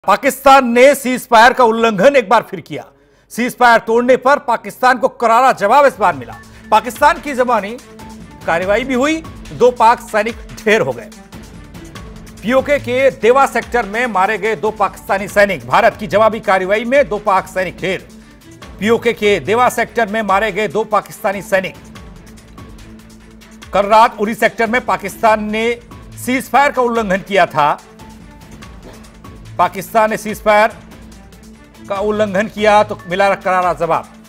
पाकिस्तान ने cease fire का उल्लंघन एक बार फिर किया। सीज फायर तोड़ने पर पाकिस्तान को करारा जवाब इस बार मिला। पाकिस्तान की ज़बानी कार्रवाई भी हुई, 2 पाक सैनिक ढेर हो गए। पीओके के देवा सेक्टर में मारे गए 2 पाकिस्तानी सैनिक। भारत की जवाबी कार्रवाई में 2 पाक सैनिक ढेर। पीओके के देवा सेक्टर में मारे गए 2 पाकिस्तानी सैनिक। कल रात उरी सेक्टर में पाकिस्तान ने सीज फायर का उल्लंघन किया था। पाकिस्तान ने सीज फायर का उल्लंघन किया तो मिला करारा जवाब।